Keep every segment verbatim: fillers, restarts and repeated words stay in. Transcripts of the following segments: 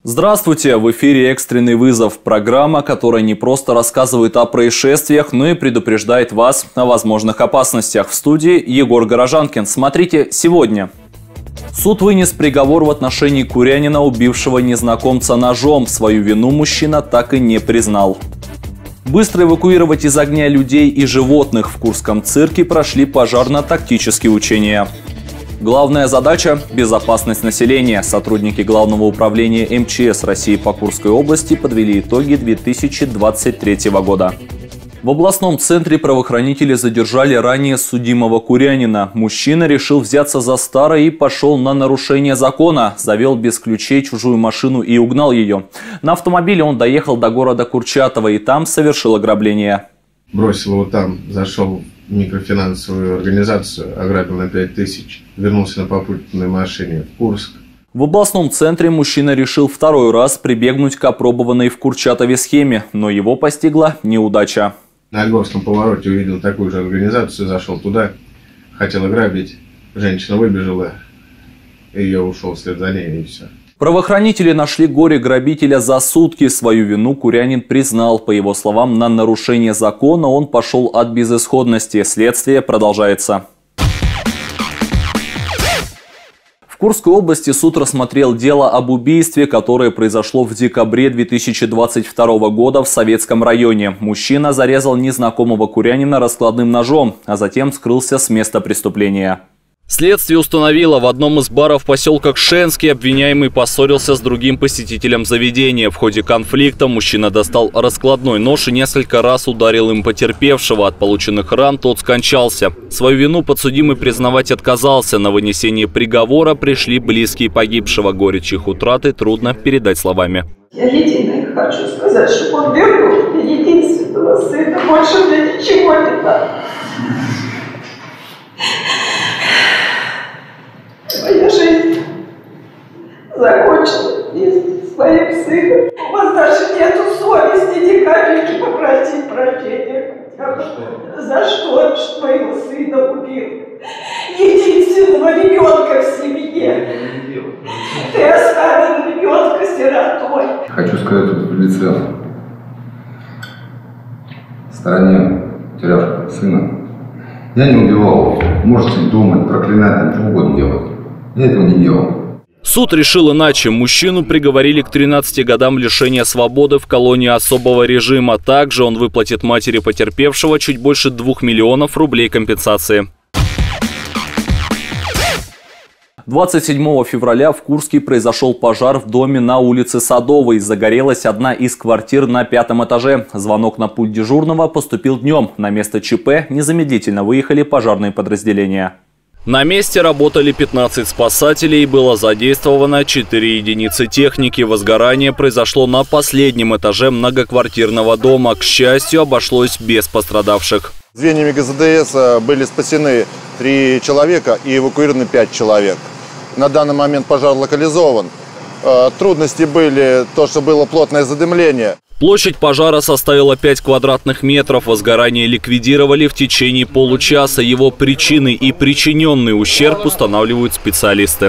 Здравствуйте! В эфире «Экстренный вызов» – программа, которая не просто рассказывает о происшествиях, но и предупреждает вас о возможных опасностях. В студии Егор Горожанкин. Смотрите сегодня. Суд вынес приговор в отношении курянина, убившего незнакомца ножом. Свою вину мужчина так и не признал. Быстро эвакуировать из огня людей и животных. В Курском цирке прошли пожарно-тактические учения. Главная задача – безопасность населения. Сотрудники Главного управления эм че эс России по Курской области подвели итоги две тысячи двадцать третьего года. В областном центре правоохранители задержали ранее судимого курянина. Мужчина решил взяться за старое и пошел на нарушение закона. Завел без ключей чужую машину и угнал ее. На автомобиле он доехал до города Курчатова и там совершил ограбление. Бросил его там, зашел в микрофинансовую организацию, ограбил на пять тысяч, вернулся на попутной машине в Курск. В областном центре мужчина решил второй раз прибегнуть к опробованной в Курчатове схеме, но его постигла неудача. На Ольговском повороте увидел такую же организацию, зашел туда, хотел ограбить, женщина выбежала, и я ушел вслед за ней, и все. Правоохранители нашли горе-грабителя за сутки. Свою вину курянин признал. По его словам, на нарушение закона он пошел от безысходности. Следствие продолжается. В Курской области суд рассмотрел дело об убийстве, которое произошло в декабре две тысячи двадцать второго года в Советском районе. Мужчина зарезал незнакомого курянина раскладным ножом, а затем скрылся с места преступления. Следствие установило, в одном из баров поселка Кшенский обвиняемый поссорился с другим посетителем заведения. В ходе конфликта мужчина достал раскладной нож и несколько раз ударил им потерпевшего. От полученных ран тот скончался. Свою вину подсудимый признавать отказался. На вынесение приговора пришли близкие погибшего. Горечь их утраты трудно передать словами. Я единое хочу сказать, чтобы он вернул мне единственного сына. Больше мне ничего не надо. Моя жизнь закончена вместе с своим сыном. У вас даже нету совести ни капельки попросить прощения. За что? Что моего сына убил? Единственного ребенка в семье. Ты оставил ребенка сиротой. Хочу сказать тут в лице стороне терявшего сына. Я не убивал. Можете думать, проклинать, что угодно делать. Я этого не делал. Суд решил иначе. Мужчину приговорили к тринадцати годам лишения свободы в колонии особого режима. Также он выплатит матери потерпевшего чуть больше двух миллионов рублей компенсации. двадцать седьмого февраля в Курске произошел пожар в доме на улице Садовой. Загорелась одна из квартир на пятом этаже. Звонок на пульт дежурного поступил днем. На место ЧП незамедлительно выехали пожарные подразделения. На месте работали пятнадцать спасателей и было задействовано четыре единицы техники. Возгорание произошло на последнем этаже многоквартирного дома. К счастью, обошлось без пострадавших. Звеньями гэ зэ дэ эс были спасены три человека и эвакуированы пять человек. На данный момент пожар локализован. Трудности были то, что было плотное задымление. Площадь пожара составила пять квадратных метров. Возгорание ликвидировали в течение получаса. Его причины и причиненный ущерб устанавливают специалисты.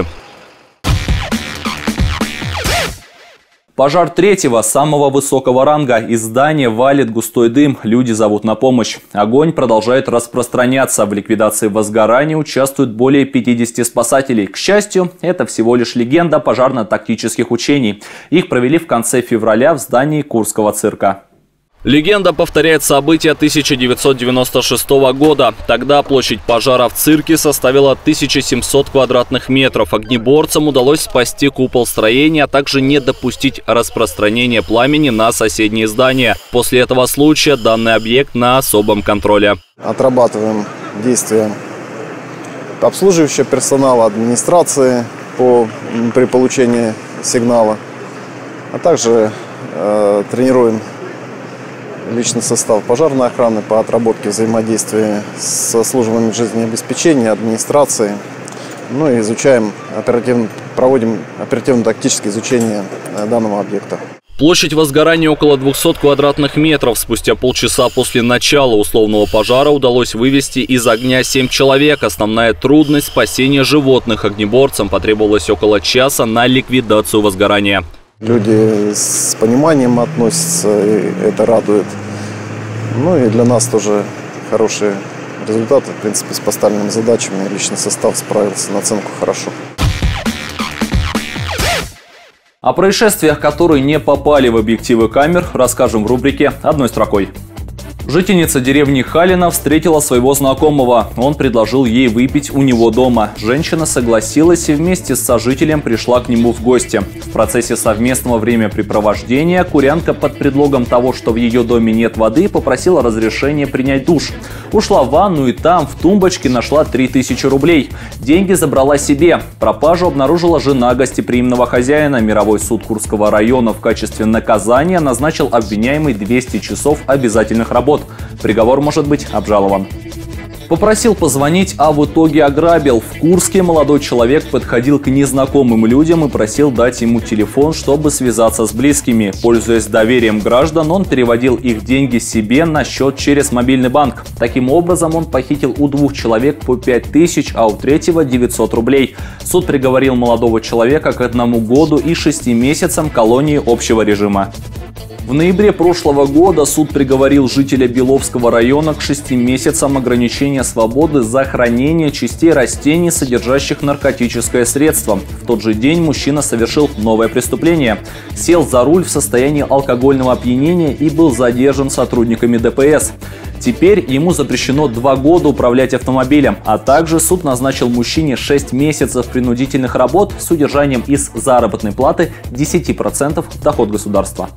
Пожар третьего, самого высокого ранга. Из здания валит густой дым. Люди зовут на помощь. Огонь продолжает распространяться. В ликвидации возгорания участвуют более пятидесяти спасателей. К счастью, это всего лишь легенда пожарно-тактических учений. Их провели в конце февраля в здании Курского цирка. Легенда повторяет события тысяча девятьсот девяносто шестого года. Тогда площадь пожара в цирке составила тысячу семьсот квадратных метров. Огнеборцам удалось спасти купол строения, а также не допустить распространения пламени на соседние здания. После этого случая данный объект на особом контроле. Отрабатываем действия обслуживающего персонала, администрации по, при получении сигнала, а также э, тренируем личный состав пожарной охраны по отработке взаимодействия со службами жизнеобеспечения, администрации. Ну и изучаем, оперативно, проводим оперативно-тактическое изучение данного объекта. Площадь возгорания около двухсот квадратных метров. Спустя полчаса после начала условного пожара удалось вывести из огня семь человек. Основная трудность – спасение животных. Огнеборцам потребовалось около часа на ликвидацию возгорания. Люди с пониманием относятся, и это радует. Ну и для нас тоже хорошие результаты. В принципе, с поставленными задачами личный состав справился на оценку хорошо. О происшествиях, которые не попали в объективы камер, расскажем в рубрике «Одной строкой». Жительница деревни Халина встретила своего знакомого. Он предложил ей выпить у него дома. Женщина согласилась и вместе с сожителем пришла к нему в гости. В процессе совместного времяпрепровождения курянка под предлогом того, что в ее доме нет воды, попросила разрешения принять душ. Ушла в ванну и там в тумбочке нашла три тысячи рублей. Деньги забрала себе. Пропажу обнаружила жена гостеприимного хозяина. Мировой суд Курского района в качестве наказания назначил обвиняемой двести часов обязательных работ. Приговор может быть обжалован. Попросил позвонить, а в итоге ограбил. В Курске молодой человек подходил к незнакомым людям и просил дать ему телефон, чтобы связаться с близкими. Пользуясь доверием граждан, он переводил их деньги себе на счет через мобильный банк. Таким образом, он похитил у двух человек по пять тысяч, а у третьего девятьсот рублей. Суд приговорил молодого человека к одному году и шести месяцам колонии общего режима. В ноябре прошлого года суд приговорил жителя Беловского района к шести месяцам ограничения свободы за хранение частей растений, содержащих наркотическое средство. В тот же день мужчина совершил новое преступление. Сел за руль в состоянии алкогольного опьянения и был задержан сотрудниками Дэ Пэ Эс. Теперь ему запрещено два года управлять автомобилем, а также суд назначил мужчине шесть месяцев принудительных работ с удержанием из заработной платы десяти процентов в доход государства.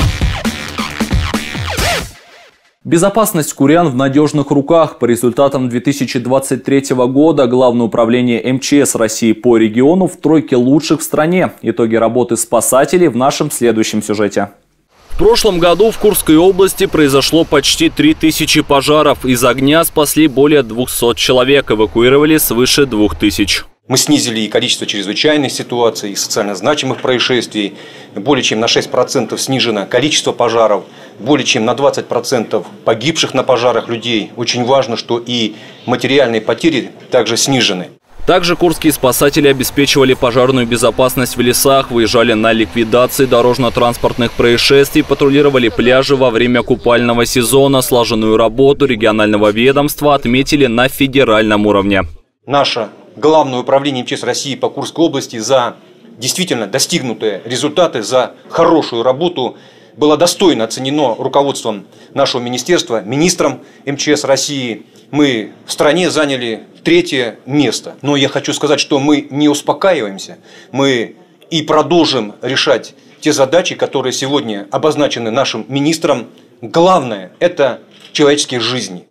Безопасность курян в надежных руках. По результатам две тысячи двадцать третьего года Главное управление Эм Че Эс России по региону в тройке лучших в стране. Итоги работы спасателей в нашем следующем сюжете. В прошлом году в Курской области произошло почти три тысячи пожаров. Из огня спасли более двухсот человек, эвакуировали свыше двух тысяч. Мы снизили и количество чрезвычайных ситуаций, и социально значимых происшествий. Более чем на шесть процентов снижено количество пожаров. Более чем на двадцать процентов погибших на пожарах людей. Очень важно, что и материальные потери также снижены. Также курские спасатели обеспечивали пожарную безопасность в лесах, выезжали на ликвидации дорожно-транспортных происшествий, патрулировали пляжи во время купального сезона. Слаженную работу регионального ведомства отметили на федеральном уровне. Наше Главное управление Эм Че Эс России по Курской области за действительно достигнутые результаты, за хорошую работу было достойно оценено руководством нашего министерства, министром Эм Че Эс России. Мы в стране заняли третье место. Но я хочу сказать, что мы не успокаиваемся. Мы и продолжим решать те задачи, которые сегодня обозначены нашим министром. Главное – это человеческие жизни.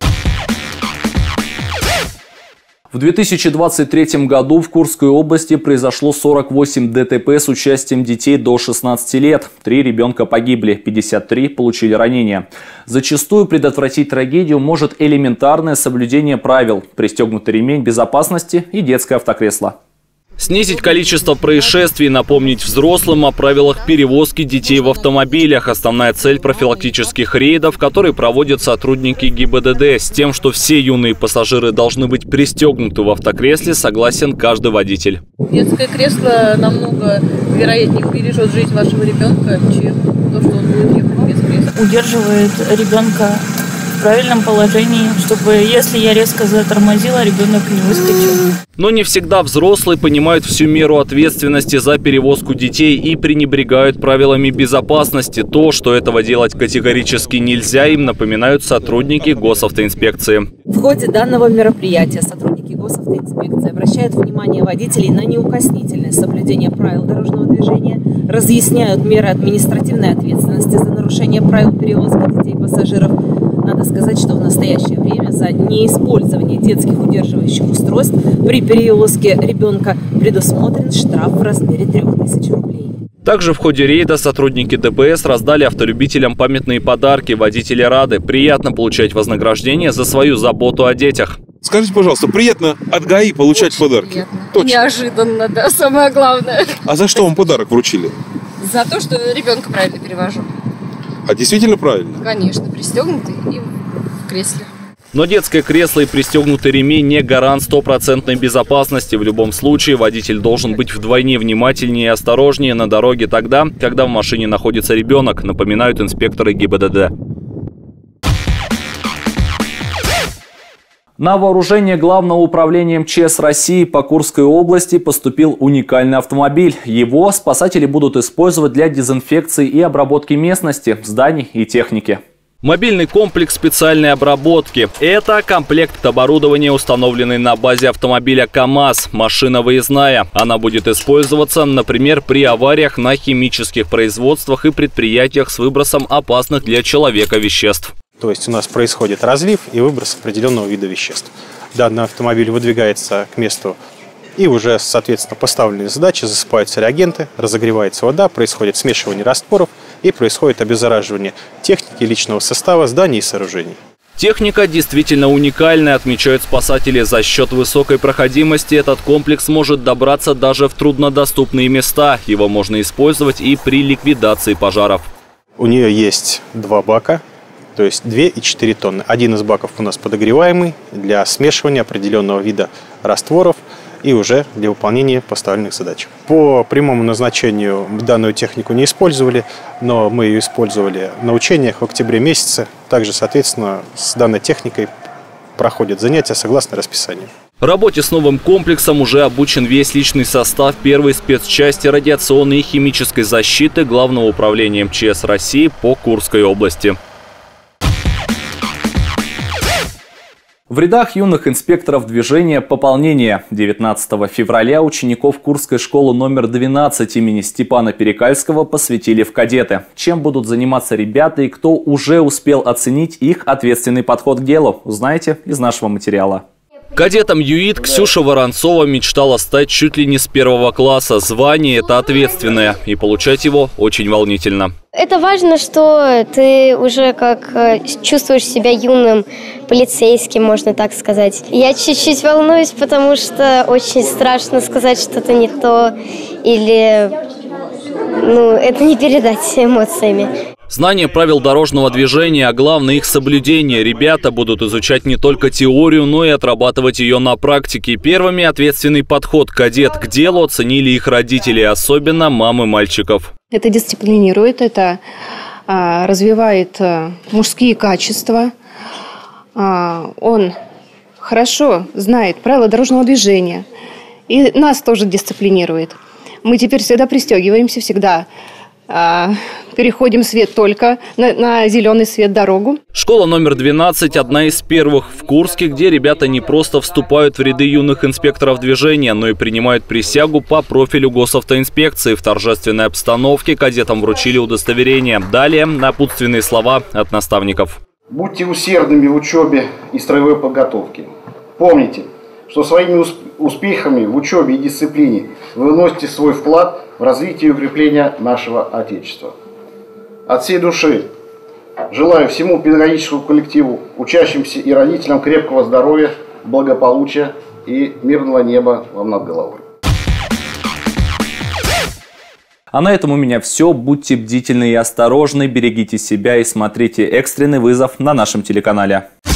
В две тысячи двадцать третьем году в Курской области произошло сорок восемь Дэ Тэ Пэ с участием детей до шестнадцати лет. Три ребенка погибли, пятьдесят три получили ранения. Зачастую предотвратить трагедию может элементарное соблюдение правил, пристегнутый ремень безопасности и детское автокресло. Снизить количество происшествий, напомнить взрослым о правилах перевозки детей в автомобилях. Основная цель профилактических рейдов, которые проводят сотрудники Гэ И Бэ Дэ Дэ. С тем, что все юные пассажиры должны быть пристегнуты в автокресле, согласен каждый водитель. Детское кресло намного вероятнее бережет жизнь вашего ребенка, чем то, что он будет ехать без кресла. Удерживает ребенка в правильном положении, чтобы, если я резко затормозила, ребенок не выскочил. Но не всегда взрослые понимают всю меру ответственности за перевозку детей и пренебрегают правилами безопасности. То, что этого делать категорически нельзя, им напоминают сотрудники госавтоинспекции. В ходе данного мероприятия сотрудники госавтоинспекции обращают внимание водителей на неукоснительное соблюдение правил дорожного движения, разъясняют меры административной ответственности за нарушение правил перевозки детей и пассажиров. Надо сказать, что в настоящее время за неиспользование детских удерживающих устройств при перевозке ребенка предусмотрен штраф в размере трёх тысяч рублей. Также в ходе рейда сотрудники Дэ Пэ Эс раздали автолюбителям памятные подарки. Водители рады. Приятно получать вознаграждение за свою заботу о детях. Скажите, пожалуйста, приятно от Гэ А И получать очень подарки? Приятно. Точно. Неожиданно, да, самое главное. А за что вам подарок вручили? За то, что ребенка правильно перевожу. А действительно правильно? Конечно, пристегнутый и в кресле. Но детское кресло и пристегнутый ремень не гарант стопроцентной безопасности. В любом случае водитель должен быть вдвойне внимательнее и осторожнее на дороге тогда, когда в машине находится ребенок, напоминают инспекторы ГИБДД. На вооружение Главного управления эм че эс России по Курской области поступил уникальный автомобиль. Его спасатели будут использовать для дезинфекции и обработки местности, зданий и техники. Мобильный комплекс специальной обработки. Это комплект оборудования, установленный на базе автомобиля КАМАЗ. Машина выездная. Она будет использоваться, например, при авариях на химических производствах и предприятиях с выбросом опасных для человека веществ. То есть у нас происходит разлив и выброс определенного вида веществ. Данный автомобиль выдвигается к месту, и уже, соответственно, поставленные задачи: засыпаются реагенты, разогревается вода, происходит смешивание растворов и происходит обеззараживание техники, личного состава, зданий и сооружений. Техника действительно уникальная, отмечают спасатели. За счет высокой проходимости этот комплекс может добраться даже в труднодоступные места. Его можно использовать и при ликвидации пожаров. У нее есть два бака. То есть две и четыре тонны. Один из баков у нас подогреваемый для смешивания определенного вида растворов и уже для выполнения поставленных задач. По прямому назначению данную технику не использовали, но мы ее использовали на учениях в октябре месяце. Также, соответственно, с данной техникой проходят занятия согласно расписанию. Работе с новым комплексом уже обучен весь личный состав первой спецчасти радиационной и химической защиты Главного управления эм че эс России по Курской области. В рядах юных инспекторов движения пополнение. девятнадцатого февраля учеников Курской школы номер двенадцать имени Степана Перекальского посвятили в кадеты. Чем будут заниматься ребята и кто уже успел оценить их ответственный подход к делу, узнаете из нашего материала. Кадетом ЮИТ Ксюша Воронцова мечтала стать чуть ли не с первого класса. Звание это ответственное, и получать его очень волнительно. Это важно, что ты уже как чувствуешь себя юным полицейским, можно так сказать. Я чуть-чуть волнуюсь, потому что очень страшно сказать что-то не то, или ну, это не передать эмоциями. Знание правил дорожного движения, а главное их соблюдение. Ребята будут изучать не только теорию, но и отрабатывать ее на практике. Первыми ответственный подход кадет к делу оценили их родители, особенно мамы мальчиков. Это дисциплинирует, это а, развивает а, мужские качества. А, он хорошо знает правила дорожного движения и нас тоже дисциплинирует. Мы теперь всегда пристегиваемся, всегда а, переходим свет только на, на зеленый свет дорогу. Школа номер двенадцать – одна из первых в Курске, где ребята не просто вступают в ряды юных инспекторов движения, но и принимают присягу по профилю госавтоинспекции. В торжественной обстановке кадетам вручили удостоверение. Далее напутственные слова от наставников. Будьте усердными в учебе и строевой подготовке. Помните, что своими успехами в учебе и дисциплине вы вносите свой вклад в развитие и укрепление нашего Отечества. От всей души желаю всему педагогическому коллективу, учащимся и родителям крепкого здоровья, благополучия и мирного неба вам над головой. А на этом у меня все. Будьте бдительны и осторожны, берегите себя и смотрите «Экстренный вызов» на нашем телеканале.